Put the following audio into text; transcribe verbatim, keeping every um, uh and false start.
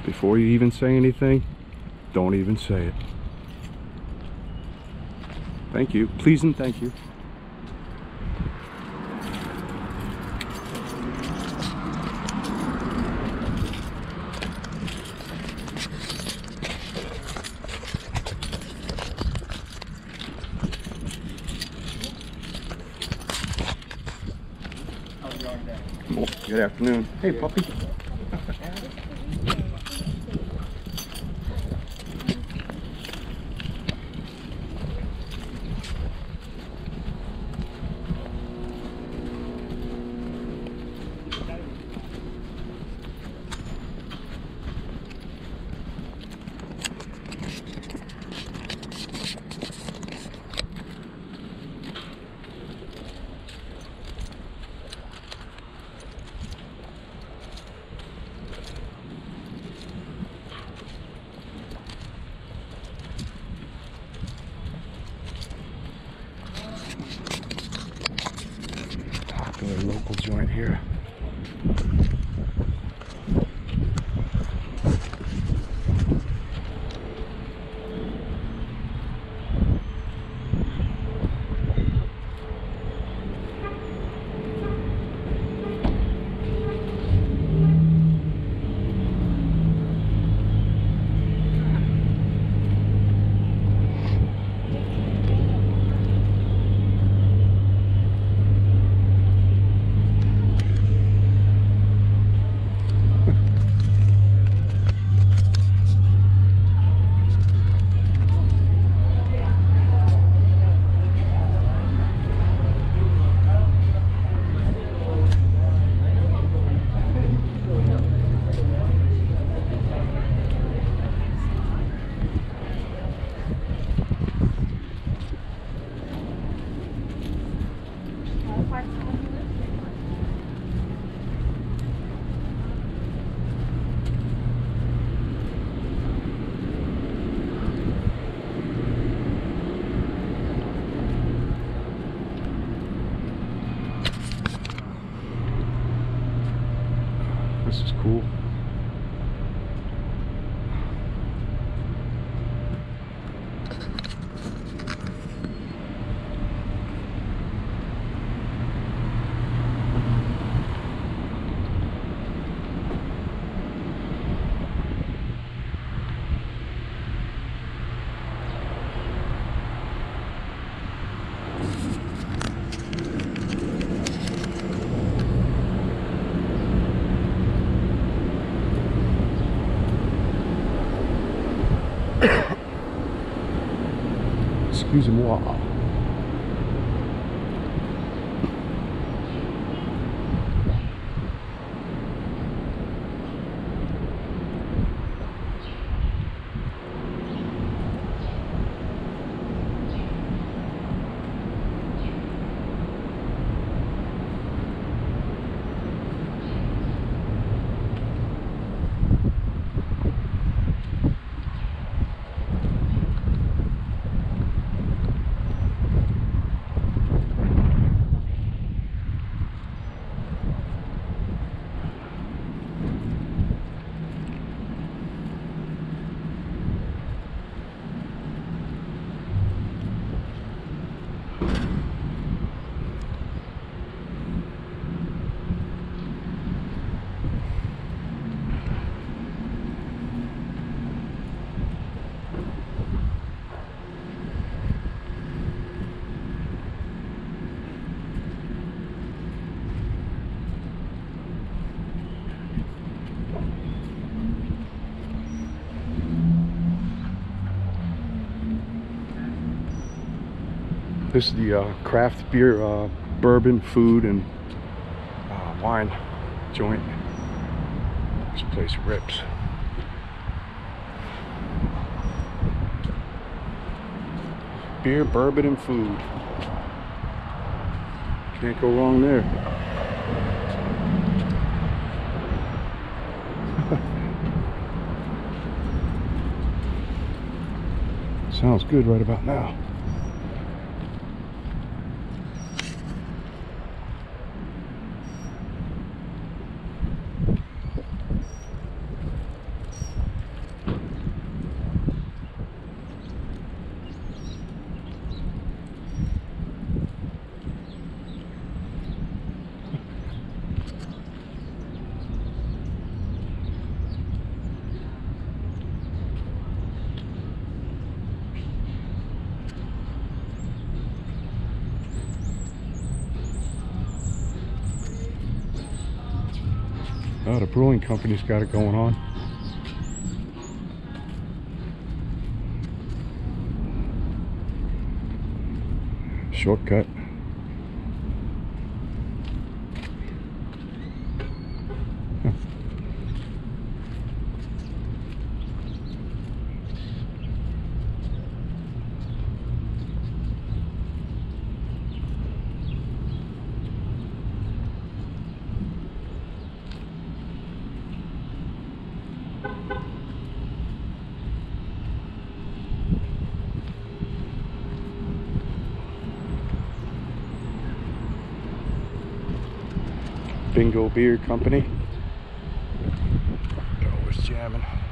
Before you even say anything, don't even say it. Thank you. Please and thank you. Oh, good afternoon. Hey, puppy. Popular local joint here. This is cool. Excusez-moi. This is the uh, craft beer, uh, bourbon, food, and uh, wine joint. This place rips. Beer, bourbon, and food. Can't go wrong there. Sounds good right about now. Oh, the brewing company's got it going on. Shortcut. Huh. Bingo Beer Company. Oh, it's jamming.